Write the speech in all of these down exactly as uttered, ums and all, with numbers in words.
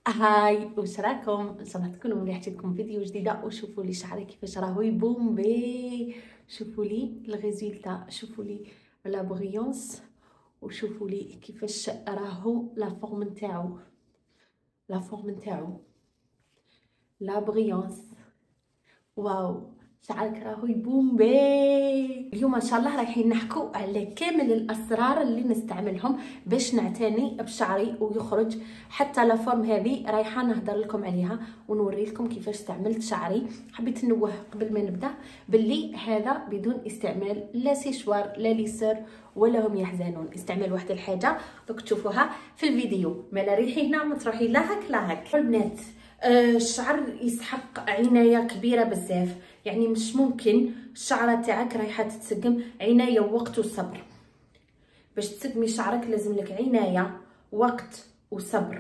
هاي، واش راكم؟ ان شاء الله تكونوا مليحين لكم فيديو جديده. وشوفوا لي شعري كيفاش راهو يبومبي، شوفوا لي الريزولتا، شوفوا لي لا بريونس، وشوفوا لي كيفاش راهو لا فورم نتاعو لا فورم نتاعو لا بريونس. واو، شعرك راهو يبومبي. اليوم ان شاء الله رايحين نحكوا على كامل الاسرار اللي نستعملهم باش نعتني بشعري ويخرج حتى لا فورم. هذه رايحه نهضر لكم عليها ونوري لكم كيفاش استعملت شعري. حبيت نوه قبل ما نبدا باللي هذا بدون استعمال لا سيشوار لا ليسر ولا هم يحزنون. استعمال واحد الحاجه دوك تشوفوها في الفيديو. مالا ريحي هنا ما تروحي لا هك لا هك. البنات، الشعر يسحق عنايه كبيره بزاف، يعني مش ممكن الشعره تاعك رايحه تتسقم. عنايه ووقت وصبر. باش تسقمي شعرك لازم لك عنايه، وقت وصبر،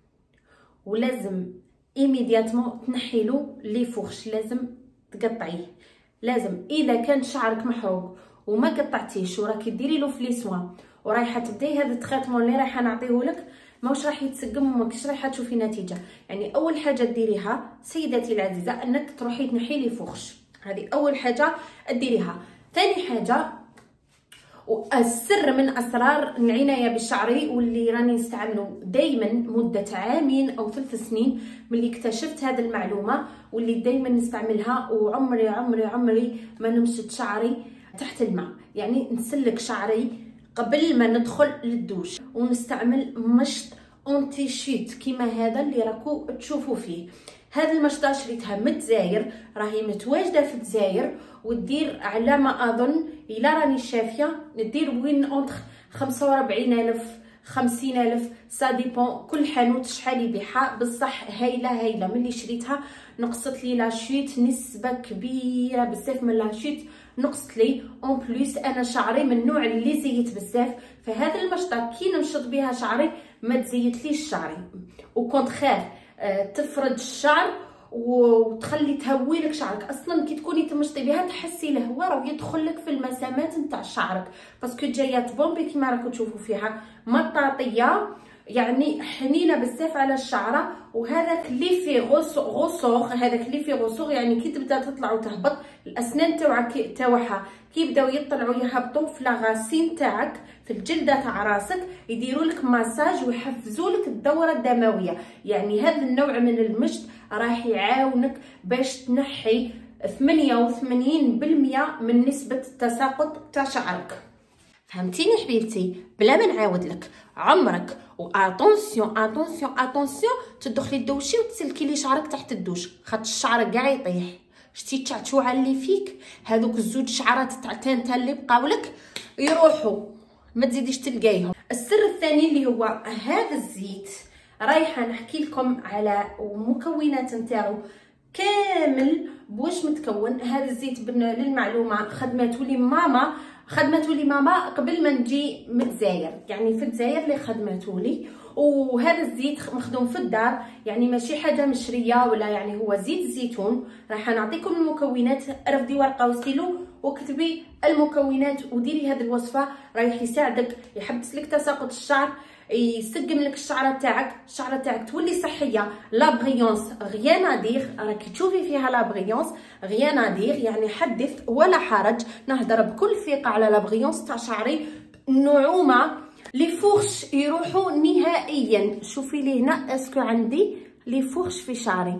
ولازم ايميدياتمون تنحيلو لي فوخش، لازم تقطعيه. لازم اذا كان شعرك محروق وما قطعتيش وراكي ديري له في لي سوان ورايحه تبداي هذا التريتمون اللي رايحه نعطيهولك، ماوش راح يتسقم وماكش رايحه تشوفي نتيجه. يعني اول حاجه ديريها سيدتي العزيزه انك تروحي تنحي لي فوخش، هذه اول حاجه ديريها. ثاني حاجه والسر من اسرار العنايه بالشعري واللي راني نستعمله دائما مده عامين او ثلاث سنين ملي اكتشفت هذه المعلومه، واللي دائما نستعملها، وعمري عمري عمري ما نمشط شعري تحت الماء. يعني نسلك شعري قبل ما ندخل للدوش، ونستعمل مشط اونتي شيت كيما هذا اللي راكو تشوفوا فيه. هذا المشطه شريتها من الجزائر، راهي متواجده في الجزائر، ودير على ما اظن الا راني شافيه ندير وين اونتر خمسة وأربعين ألف خمسين ألف، سا ديبون كل حانوت شحال يبيعها. بصح هايله هايله. ملي شريتها نقصت لي لاشيت نسبه كبيره بزاف من لاشيت، نقصت لي اون بليس. انا شعري من النوع اللي زيت بزاف، فهذا المشطه كي نمشط بها شعري ما تزيتليش شعري، وكونتخير تفرد الشعر وتخلي تهوي لك شعرك. اصلا كي تكوني تمشطي بها تحسي الهواء راه يدخل لك في المسامات نتاع شعرك، باسكو جايه تبومبي كيما راكم تشوفوا فيها مطاطيه، يعني حنينه بزاف على الشعره. وهذاك اللي فيه غصوغ، هذاك اللي فيه غصوغ يعني كي تبدا تطلع وتهبط الاسنان تاعك تاعها كي يبداو يطلعوا يهبطوا في لاغاسين تاعك في الجلده تاع راسك، يديروا لك ماساج ويحفزوا لك الدوره الدمويه. يعني هذا النوع من المشط راح يعاونك باش تنحي ثمانية وثمانين بالمية من نسبه التساقط تاع شعرك. فهمتيني حبيبتي؟ بلا ما نعاود لك، عمرك واتونسيون اتونسيون اتونسيون تدخلي تدوشي وتسلكي لي شعرك تحت الدوش، خاطر الشعر كاع يطيح. شتي التعتوعه اللي فيك، هذوك الزوج شعرات تاع تانتا اللي بقاو لك يروحوا، ما تزيديش تلقايهم. السر الثاني اللي هو هذا الزيت، رايحه نحكي لكم على المكونات نتاعو كامل بواش متكون. هذا الزيت للمعلومه خدمته لي ماما، خدمته لي ماما قبل ما نجي من الجزائر، يعني في الجزائر اللي خدمته لي. وهذا الزيت مخدوم في الدار، يعني ماشي حاجه مشريه ولا، يعني هو زيت الزيتون. راح نعطيكم المكونات، رفدي ورقه وستيلو وكتبي المكونات وديري هذه الوصفه، رايح يساعدك يحبس لك تساقط الشعر، يسقم لك الشعره تاعك، الشعره تاعك تولي صحيه. لا بريونس غيان ادير، راكي تشوفي فيها لا بريونس غيان ادير، يعني حدث ولا حرج. نهضر بكل ثقه على لا بريونس تاع شعري، نعومه، لي فوخش يروحوا نهائيا. شوفي لي هنا اسكو عندي لي فوخش في شعري،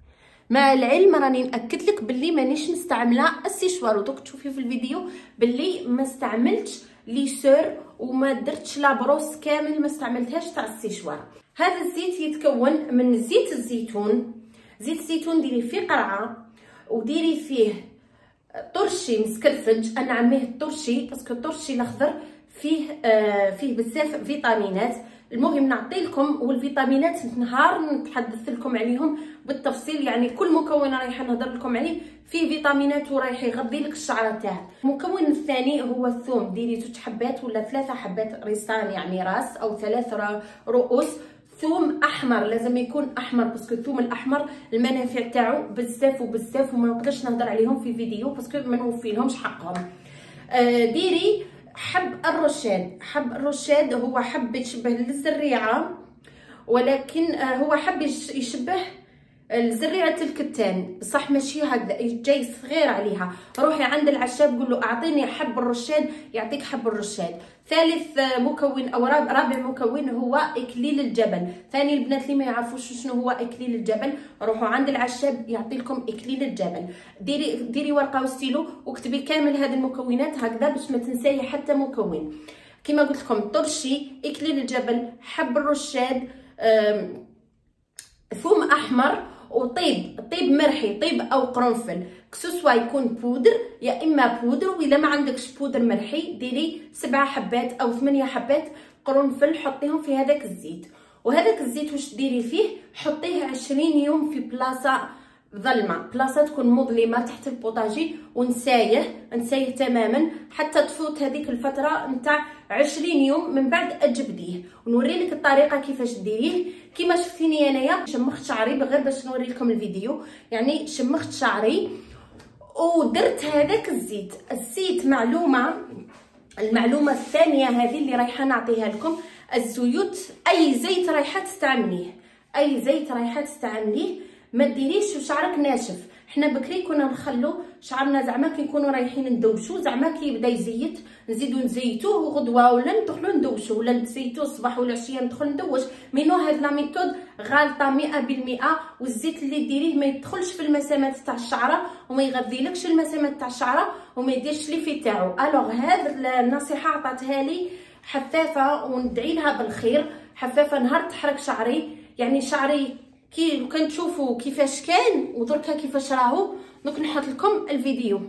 مع العلم راني ناكد لك باللي مانيش مستعمله السيشوار، ودوك تشوفي في الفيديو باللي ما استعملتش ليسور وما درتش لابروس كامل، ما استعملتهاش تاع السيشوار. هذا الزيت يتكون من زيت الزيتون. زيت الزيتون ديري فيه قرعه وديري فيه طرشي مسكرفج، انا عميه الطرشي باسكو الطرشي الاخضر فيه آه فيه بزاف فيتامينات. المهم نعطي لكم والفيتامينات نهار نتحدث لكم عليهم بالتفصيل، يعني كل مكون رايحه نهضر لكم عليه فيه فيتامينات ورايح يغذي لك الشعره تاعك. المكون الثاني هو الثوم، ديري زوج حبات ولا ثلاثه حبات ريسان، يعني راس او ثلاث رؤوس ثوم احمر، لازم يكون احمر باسكو الثوم الاحمر المنافع تاعو بزاف وبزاف وما نقدرش نهضر عليهم في فيديو باسكو ما نوفي لهمش حقهم. آه ديري حب الرشاد. حب الرشاد هو حب يشبه للزريعه ولكن هو حب يشبه زريعة الكتان، بصح ماشي هكذا جاي صغير عليها. روحي عند العشاب قول له اعطيني حب الرشاد يعطيك حب الرشاد. ثالث مكون او رابع مكون هو اكليل الجبل. ثاني البنات اللي ما يعرفوش شنو هو اكليل الجبل، روحوا عند العشاب يعطي لكم اكليل الجبل. ديري ديري ورقه وستيلو واكتبي كامل هذه المكونات هكذا باش ما تنساي حتى مكون. كما قلت لكم طرشي، اكليل الجبل، حب الرشاد، ثوم احمر، وطيب طيب مرحي، طيب او قرنفل، كسوسوا يكون بودر يا اما بودر، واذا ما عندكش بودر مرحي ديري سبعة حبات او ثمانية حبات قرنفل حطيهم في هذاك الزيت. وهذاك الزيت واش ديري فيه؟ حطيه عشرين يوم في بلاصه ظلمه، بلاصه تكون مظلمه تحت البوطاجي، ونسايه نسايه تماما حتى تفوت هذيك الفتره نتاع عشرين يوم. من بعد اجبديه ونوري لك الطريقه كيفاش ديريه. كيما شفتيني انايا شمخت شعري غير باش نوري لكم الفيديو، يعني شمخت شعري ودرت هذاك الزيت. الزيت معلومه، المعلومه الثانيه هذه اللي رايحه نعطيها لكم، الزيوت اي زيت رايحه تستعمليه، اي زيت رايحه تستعمليه ما ديريش وشعرك ناشف. حنا بكري كنا نخلو شعرنا زعما كي نكونوا رايحين ندوشو، زعما كي يبدا يزيت نزيدو نزيتوه وغدوه ولا ندخلو ندوشو ولا نزيتوه الصباح والعشيه ندخل ندوش. مينو هاد لا ميثود غالطه مئة بالمئة، والزيت اللي ديريه ما يدخلش في المسامات تاع الشعره وما يغذيلكش المسامات تاع الشعره وما يديرش لي في تاعو. الوغ هاد النصيحه عطاتها لي حفافه وندعي لها بالخير. حفافه نهار تحرك شعري، يعني شعري كي لو كان تشوفوا كيفاش كان ودركا كيفاش راهو. دوك نحط لكم الفيديو.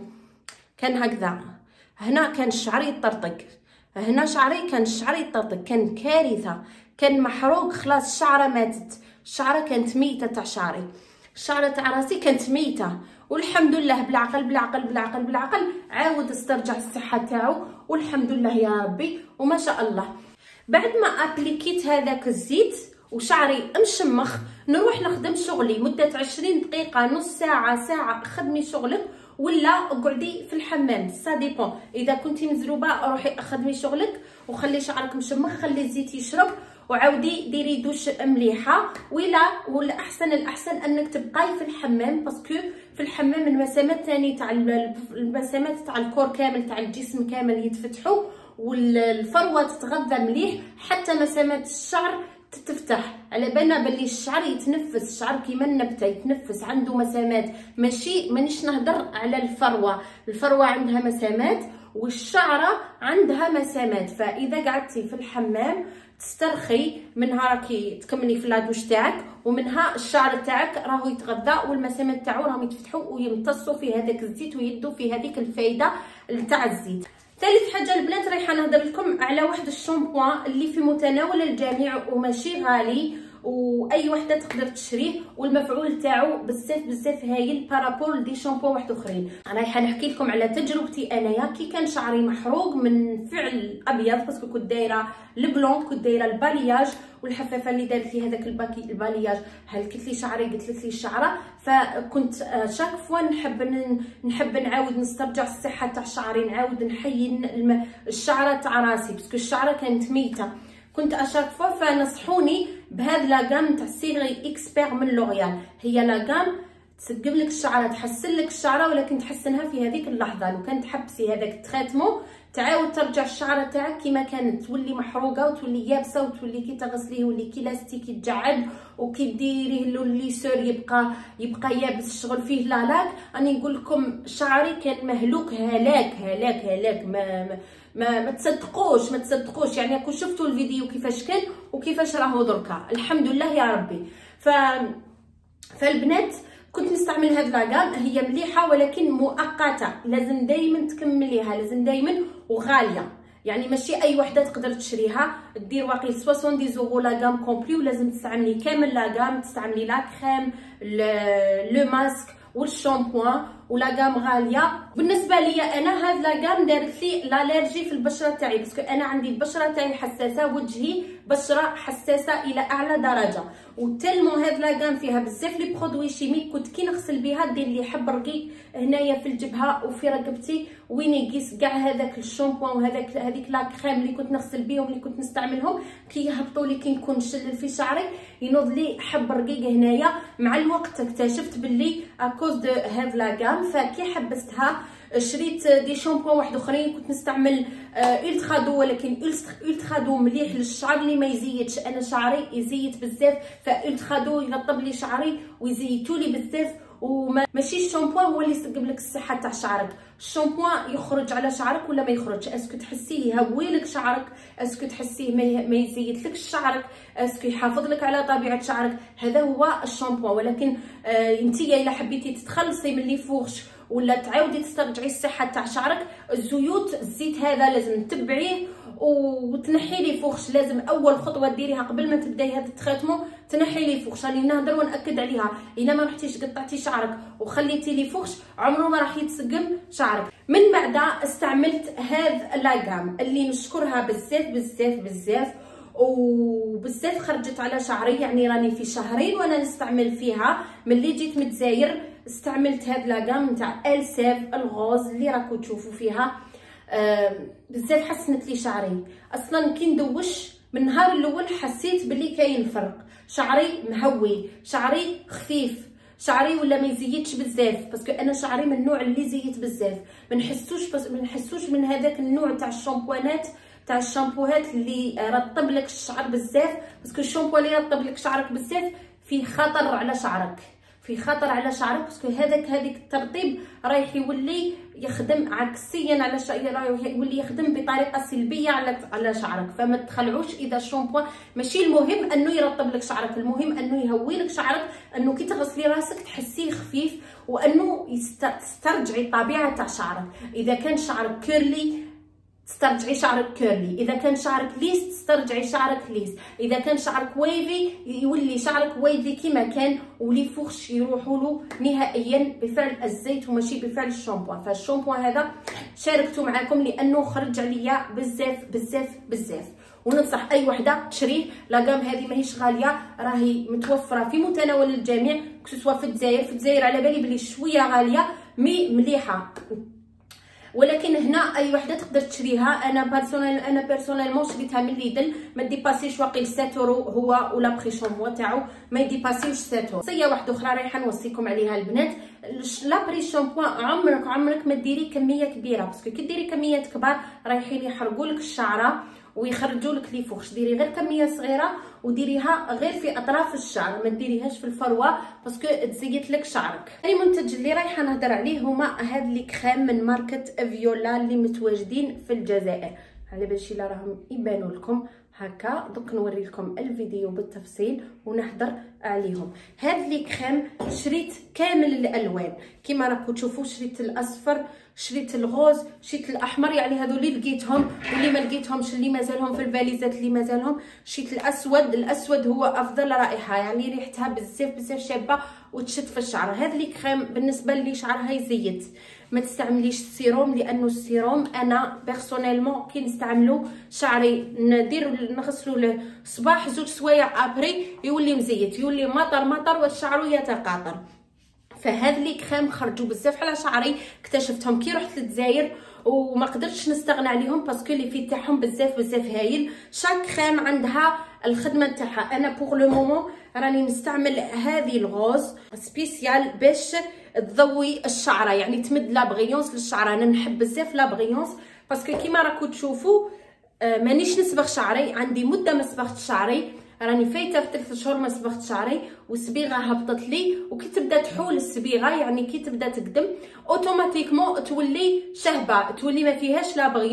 كان هكذا، هنا كان شعري يطرطق، هنا شعري كان شعري يطرطق، كان كارثه، كان محروق خلاص. الشعره ماتت، الشعره كانت ميته تاع شعري، الشعره تاع راسي كانت ميته. والحمد لله بالعقل بالعقل بالعقل بالعقل عاود استرجع الصحه تاعو، والحمد لله يا ربي وما شاء الله. بعد ما ابليكيت هذاك الزيت وشعري مشمخ، نروح نخدم شغلي مده عشرين دقيقه، نص ساعه، ساعه. خدمي شغلك ولا اقعدي في الحمام، سا ديبون. اذا كنتي مزروبه روحي خدمي شغلك وخلي شعرك مشمخ، خلي الزيت يشرب وعاودي ديري دوش مليحه. ولا ولا احسن الاحسن انك تبقاي في الحمام، باسكو في الحمام المسامات ثاني تاع المسامات تاع الكور كامل تاع الجسم كامل يتفتحوا، والفروه تتغذى مليح، حتى مسامات الشعر تتفتح. على بالنا باللي الشعر يتنفس، الشعر كيما النبته يتنفس، عنده مسامات. ماشي مانيش نهضر على الفروه، الفروه عندها مسامات والشعره عندها مسامات. فاذا قعدتي في الحمام تسترخي منها راكي تكملي في لادوش تاعك، ومنها الشعر تاعك راهو يتغذى والمسامات تاعو راهم يتفتحوا ويمتصوا في هذاك الزيت ويدوا في هذيك الفايده تاع الزيت. ثالث حاجه البنات رايحه نهضر لكم على واحد الشامبوان اللي في متناول الجميع وماشي غالي، واي وحده تقدر تشريه، والمفعول تاعو بزاف بزاف هايل بارابول دي شامبو واحد اخرين. رايحه نحكي لكم على تجربتي انايا كي كان شعري محروق من فعل ابيض، باسكو كنت دايره البلون، كنت دايره البالياج، والحفافه اللي دارت لي هذاك الباكي البالياج هلكت لي شعري، قلت لي الشعره. فكنت شاك فوا نحب نحب نعاود نسترجع الصحه تاع شعري، نعاود نحيي الشعره تاع راسي، باسكو الشعره كانت ميته. كنت اشاك فوا فنصحوني بهذا لاغام تاع سيغي اكسبير من لوريال. هي لاغام تسقم لك الشعره، تحسن لك الشعره، ولكن تحسنها في هذيك اللحظه. لو كان تحبسي هذاك التريتمون تعاود ترجع الشعره تاعك كيما كانت، تولي محروقه وتولي يابسه، وتولي كي تغسليه ولي كي لاستيك يتجعد، وكي ديريه له ليسور يبقى يبقى يابس الشغل فيه. لا لاك راني نقول لكم شعري كان مهلوك هلاك هلاك هلاك. ما ما ما, ما تصدقوش ما تصدقوش يعني راكم شفتوا الفيديو كيفاش كان وكيفاش راهو دركا. الحمد لله يا ربي. ف فالبنات كنت نستعمل هاد لاغام، هي مليحه ولكن مؤقته، لازم دائما تكمليها، لازم دائما، وغاليه. يعني ماشي اي وحده تقدر تشريها، دير واقيلا سبعين يورو لاغام كومبلي، ولازم تستعملي كامل لاغام، تستعملي لا كريم، لو ماسك والشامبوان ولا غام غاليه. بالنسبه ليا انا هاد لا غام دارت لي لالرجي في البشره تاعي، باسكو انا عندي البشره تاعي حساسه، وجهي بشره حساسه الى اعلى درجه، وتلمو هاد لا غام فيها بزاف لي برودوي شيميك. كنت كي نغسل بها دير لي حب رقيق هنايا في الجبهه وفي رقبتي، وين يقيس كاع هذاك الشامبوان وهذاك هذيك لا كريم اللي كنت نغسل بهم اللي كنت نستعملهم، كي يهبطوا لي كي نكون نشلل في شعري ينوض لي حب رقيق هنايا. مع الوقت اكتشفت باللي اكوز دو هاد لا غام، فكي حبستها شريت دي شامبوان واحد اخرين كنت نستعمل الترا دو، ولكن الترا دو مليح للشعر اللي ما يزيدش، انا شعري يزيد بزاف، فالترا دو يرطب لي شعري ويزيتو لي بزاف. وماشي الشامبوان هو اللي يسقم لك الصحه تاع شعرك، الشامبوان يخرج على شعرك ولا ما يخرجش، اسكو تحسيه يهوي لك شعرك، اسكو تحسيه ما يزيد لك شعرك، اسكو يحافظ لك على طبيعه شعرك، هذا هو الشامبوان. ولكن آه انت الا حبيتي تتخلصي من لي فوغش ولا تعاودي تسترجعي الصحه تاع شعرك، الزيوت الزيت هذا لازم تتبعيه وتنحي لي فوخش. لازم اول خطوه ديريها قبل ما تبداي هذا التريتمون، تنحي لي فوخش. راني نهضر وناكد عليها، الا ما رحتيش قطعتي شعرك وخليتي لي فوخش عمره ما راح يتسقم شعرك. من بعد استعملت هذا لا غام اللي نشكرها بزاف بزاف بزاف، وبزاف خرجت على شعري، يعني راني في شهرين وانا نستعمل فيها. ملي جيت من الجزائر استعملت هاد لا غام نتاع السيف الغوز اللي راكو تشوفوا فيها. آه بزاف حسنت لي شعري. اصلا كي ندوش من النهار الاول حسيت بلي كاين فرق، شعري مهوي، شعري خفيف، شعري ولا ما يزيدش بزاف، باسكو انا شعري من النوع اللي زيت بزاف، ما نحسوش بس ما نحسوش من هذاك النوع تاع الشامبوانات تاع الشامبوهات اللي رطب لك الشعر بزاف، باسكو الشامبو اللي يرطب لك شعرك بزاف فيه خطر على شعرك، في خطر على شعرك، باسكو هذاك هذيك الترطيب رايح يولي يخدم عكسيا على شعرك، رايح يولي يخدم بطريقه سلبيه على على شعرك. فما تخلعوش اذا الشامبو ماشي المهم انه يرطب لك شعرك، المهم انه يهوي لك شعرك، انه كي تغسلي راسك تحسيه خفيف، وانه تسترجعي الطبيعه تاع شعرك. اذا كان شعرك كيرلي تسترجعي شعرك كيرلي، اذا كان شعرك ليس تسترجعي شعرك ليس، اذا كان شعرك ويفي يولي شعرك ويفي كما كان، ولي فوخش يروحوا له نهائيا بفعل الزيت وماشي بفعل الشامبو. فالشامبو هذا شاركته معكم لانه خرج عليا بزاف بزاف بزاف، وننصح اي وحده تشريه. لا غام هذه ماهيش غاليه، راهي متوفره في متناول الجميع، كسوا في الجزائر. في الجزائر على بالي بلي شويه غاليه مي مليحه، ولكن هنا اي وحده تقدر تشريها. انا بيرسونيل انا بيرسونيلمون شريتها من ليدل، ما ديباسيش واقيل سبعة يورو هو، ولا بري شامبو تاعو ما يديباسيوش سبعة يورو. صيه واحده اخرى رايحه نوصيكم عليها البنات، لا بري شامبو عمرك عمرك ما ديري كميه كبيره، باسكو كي ديري كميات كبار رايحين يحرقوا لك الشعره ويخرجوا لك لي فوخش. ديري غير كميه صغيره وديريها غير في اطراف الشعر، ما ديريهاش في الفروه باسكو تزيت لك شعرك. اي منتج اللي رايحه نهضر عليه هما هاد لي كريم من ماركه فيولا اللي متواجدين في الجزائر، على بالشي لا راهم يبانوا لكم هكا. دوك نوري لكم الفيديو بالتفصيل ونحضر عليهم. هاد لي كريم شريت كامل الالوان كيما راكم تشوفوا، شريت الاصفر، شريت الغوز، شريت الاحمر، يعني هذو اللي لقيتهم، واللي ما لقيتهمش اللي مازالهم في الفاليزات اللي مازالهم شريت الاسود. الاسود هو افضل رائحه، يعني ريحتها بزاف بزاف شابه وتشد في الشعر. هذا لي كريم بالنسبه لي شعرها يزيت، ما تستعمليش السيروم، لانه السيروم انا بيرسونيلمون كي نستعملو شعري ندير نغسلو له صباح زوج سوايع ابري يولي مزيت، يولي مطر مطر والشعر يتقاطر. فهاد لي كريم خرجوا بزاف على شعري، اكتشفتهم كي رحت للجزائر وما قدرتش نستغنى عليهم باسكو لي في تاعهم بزاف بزاف هايل. شاك كريم عندها الخدمه تاعها. انا بوغ لو مومون راني نستعمل هذه الغوز سبيسيال باش تضوي الشعره، يعني تمد لا بغيونس للشعره. انا نحب بزاف لا بغيونس باسكو كيما راكو تشوفوا مانيش نصبغ شعري، عندي مده ما صبغت شعري، راني فايته في ثلاث شهور ما صبغت شعري والصبيغه هبطت لي. وكي تبدا تحول الصبيغه يعني كي تبدا تقدم اوتوماتيكمون تولي شهبه، تولي ما فيهاش لا بغيونس.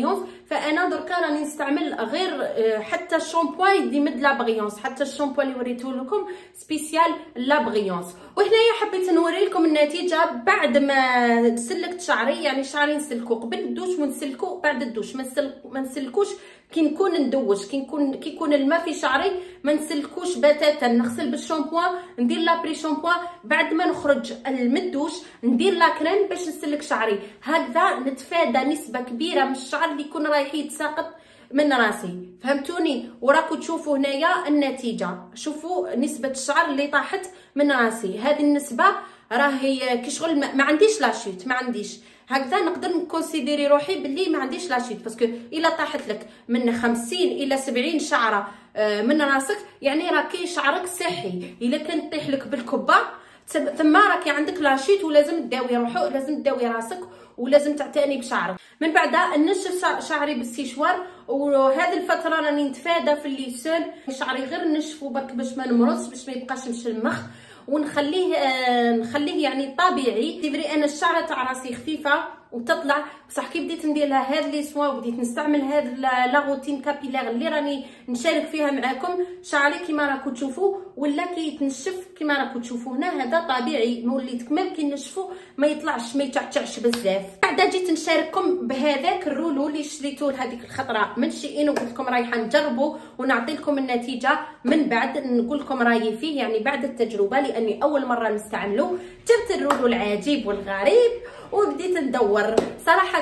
فانا دركا راني نستعمل غير حتى الشامبوان دي مد لابغيونس، حتى الشامبوان اللي وريته لكم سبيسيال لابغيونس. وهنايا حبيت نوري لكم النتيجه بعد ما سلكت شعري، يعني شعري نسلكو قبل الدوش ونسلكو بعد الدوش، ما نسلكوش كي نكون ندوش، كي نكون كي يكون الماء في شعري ما نسلكوش بتاتا، نغسل بالشامبوان ندير لابري شامبوان، بعد ما نخرج من الدوش ندير لا كريم باش نسلك شعري. هكذا نتفادى نسبه كبيره من الشعر اللي يكون رايح يتساقط من راسي، فهمتوني؟ وراكو تشوفوا هنايا النتيجه، شوفوا نسبه الشعر اللي طاحت من راسي، هذه النسبه راهي كي شغل ما عنديش لاشيت، ما عنديش هكذا نقدر نكونسيديري روحي باللي ما عنديش لاشيت، باسكو الا طاحت لك من خمسين الى سبعين شعره من راسك يعني راكي شعرك صحي. الا كان طيح لك بالكبه ثم راكي عندك لاشيت ولازم تداوي روحك، لازم تداوي راسك ولازم تعتني بشعرك. من بعد نشف شعري بالسيشوار، وهذه الفتره راني نتفادى في الليسون شعري غير نشفو برك باش ما نمرضش، باش ما يبقاش مشمخ، ونخليه آه نخليه يعني طبيعي. تيفري انا الشعره تاع راسي خفيفه وتطلع، بصح كي بديت ندير لها هاد لي سوا وبديت نستعمل هاد لا روتين كابيلير اللي راني نشارك فيها معاكم، شعري كيما راكم تشوفوا ولا كيتنشف كيما راكم تشوفوا هنا، هذا طبيعي، وليت كمان كي نشفو ما يطلعش ما يتعتعش بزاف. بعدا جيت نشارككم بهذاك الرولو اللي شريتوه لهذيك الخطره من شيئين، وقلت لكم رايحه نجربه ونعطي لكم النتيجه من بعد نقول لكم رايي فيه، يعني بعد التجربه لاني اول مره نستعمله. جبت الرولو العجيب والغريب وبديت ندور، صراحه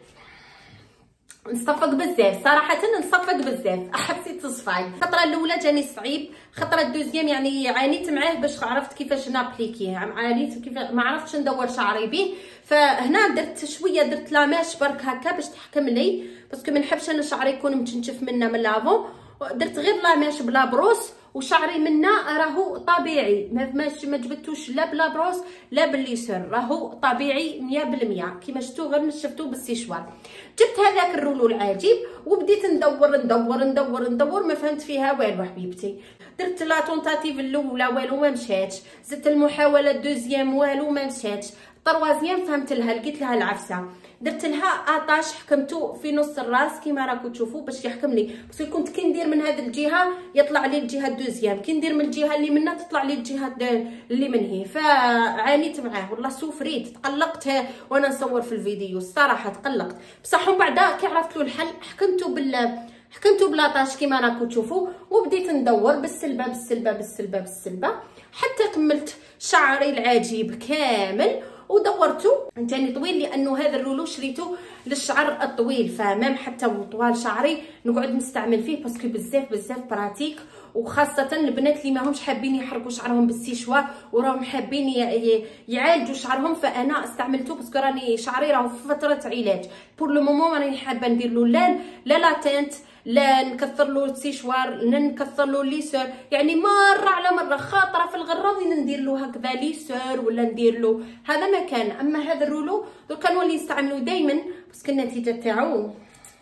نصفق بزاف، صراحه نصفق بزاف، حسيت تصفاي. الخطره الاولى جاني صعيب، خطره الدوزيام يعني عانيت معاه باش عرفت كيفاش نابليكيه، عانيت كيف ما عرفتش ندور شعري به، فهنا درت شويه درت لاماش برك هكا باش تحكم لي، باسكو ما نحبش انا شعري يكون متنشف منا من لافون، درت غير لاماش بلا بروس وشعري منا راهو طبيعي، ما ما جبتوش لا بلا بروس لا بالليسر، راهو طبيعي مية بالمية كيما شفتو غير نشفتو بالسيشوار. جبت هذاك الرولو العجيب وبديت ندور ندور ندور ندور ما فهمت فيها والو حبيبتي. درت لا طونطاتيف الاولى والو ما مشاتش، زدت المحاوله الدوزيام والو ما مشاتش، طروازيام فهمت لها لقيت لها العفسه، درت لها اطاش حكمته في نص الراس كيما راكم تشوفوا باش يحكم لي، بس كنت كي ندير من هذه الجهه يطلع لي الجهه الدوزيام، كي ندير من الجهه اللي منها تطلع لي الجهه اللي من هي، فعانيت معاه والله سوفريت، تقلقت وانا نصور في الفيديو الصراحه تقلقت، بصح من بعد كي عرفت له الحل حكمته بال حكمته بلاطاش كيما راكم تشوفوا، وبديت ندور بالسلبه بالسلبه بالسلبه بالسلبه حتى كملت شعري العجيب كامل ودورته ثاني طويل، لانه هذا الرولو شريته للشعر الطويل، فمام حتى طوال شعري نقعد نستعمل فيه باسكو بزاف بزاف براتيك، وخاصه البنات اللي ماهمش حابين يحركوا شعرهم بالسيشوار وراهم حابين يعالجوا شعرهم، فانا استعملته باسكو راني شعري راهو في فتره علاج. بور لو مومون راني حابه ندير له لا لا لاتنت، لا نكثر له السيشوار، لا نكثر له ليسور، يعني مره على مره خاطره في الغره وين ندير له هكذا ليسور ولا ندير له هذا ما كان. اما هذا الرولو درك نولي نستعملو دائما باسكو النتيجه تاعو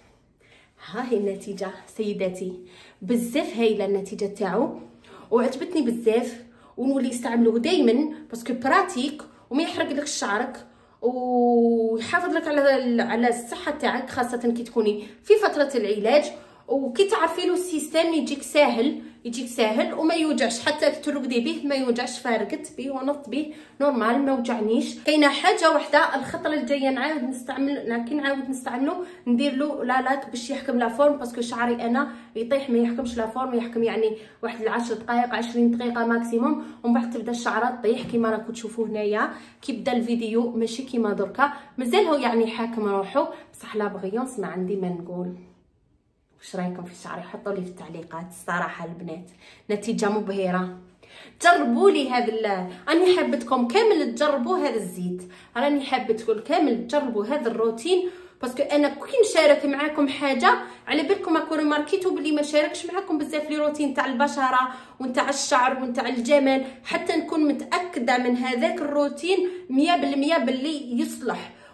ها هي النتيجه سيداتي، بزاف هايله النتيجه تاعو وعجبتني بزاف، ونولي نستعملوه دائما باسكو براتيك وما يحرق لك شعرك ويحافظ لك على على الصحه تاعك، خاصه كي تكوني في فتره العلاج، وكي تعرفي له السيستم يجيك ساهل يجيك ساهل وما يوجعش، حتى كي ترقدي به ما يوجعش، فارقت به ونط به نورمال ما وجعنيش. كاينه حاجه واحده الخطره الجايه نعاود نستعمل كي نعاود نستعملو ندير له لالاك باش يحكم لا فورم، باسكو شعري انا يطيح ما يحكمش لا فورم، يحكم يعني واحد العشر دقائق عشرين دقيقه ماكسيموم، ومن بعد تبدا الشعره تطيح كيما راكم تشوفوا هنايا كي بدا الفيديو ماشي كيما دركا، مازال هو يعني حاكم روحو، بصح لا بغيونس ما عندي ما نقول. واش رايكم في شعري؟ حطوا لي في التعليقات. الصراحه البنات نتيجه مبهره، جربوا لي هذا، راني حابتكم كامل تجربوا هذا الزيت، راني حابتكم كامل تجربوا هذا الروتين، باسكو انا كي نشارك معاكم حاجه على بالكم اكون ماركيتو بلي ما شاركش معاكم بزاف لي روتين تاع البشره ونتاع الشعر ونتاع الجمال، حتى نكون متاكده من هذاك الروتين مية بالمية باللي يصلح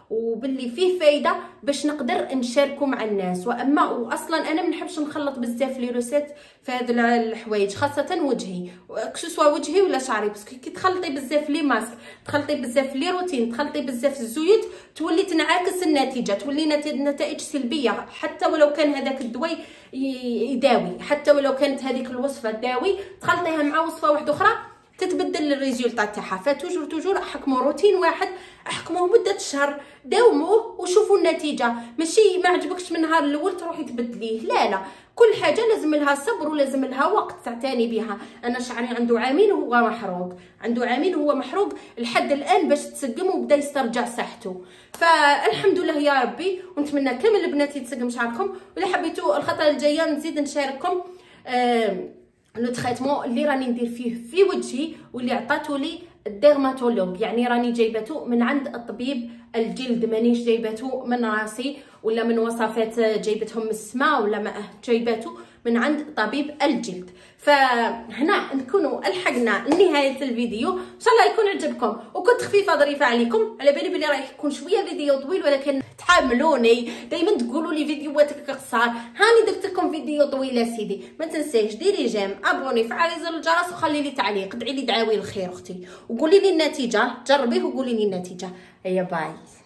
وباللي فيه فايده باش نقدر نشاركه مع الناس. واما واصلا انا ما نحبش نخلط بزاف لي روسيت في هاد الحوايج، خاصه وجهي كسوا وجهي ولا شعري، باسكو كي تخلطي بزاف لي ماسك، تخلطي بزاف لي روتين، تخلطي بزاف الزيوت، تولي تنعكس النتيجه، تولي نتائج سلبيه. حتى ولو كان هذاك الدواء يداوي، حتى ولو كانت هذيك الوصفه تداوي، تخلطيها مع وصفه واحده اخرى تتبدل الريزولطا تاعها. فتوجور توجور احكموا روتين واحد، احكموه مده شهر، داوموه وشوفوا النتيجه. ماشي ما عجبكش من النهار الاول تروحي تبدليه، لا لا، كل حاجه لازم لها صبر ولازم لها وقت تعتني بها. انا شعري عنده عامين وهو محروق، عنده عامين وهو محروق لحد الان باش تسقم وبدا يسترجع صحته. فالحمد لله يا ربي، ونتمنى كامل البنات يتسقم شعركم. ولا حبيتوا الخطره الجايه نزيد نشارككم آه لو تريتمون اللي راني ندير فيه في وجهي واللي عطاتو لي الديرماتولوج، يعني راني جايبته من عند الطبيب الجلد، مانيش جايبته من راسي ولا من وصفات جايبتهم من السماء ولا ما جايبته من عند طبيب الجلد. فهنا نكونوا الحقنا لنهايه الفيديو، ان شاء الله يكون عجبكم وكنت خفيفه ظريفه عليكم. على بالي بلي راح يكون شويه فيديو طويل، ولكن تحملوني، دائما تقولوا لي فيديوهاتك قصار، هاني درت لكم فيديو طويل سيدي. ما تنساش ديري جيم، ابوني، فعلي زر الجرس وخلي لي تعليق، ادعي لي دعاوي الخير اختي، وقولي لي النتيجه، جربيه وقولي لي النتيجه. هيا باي.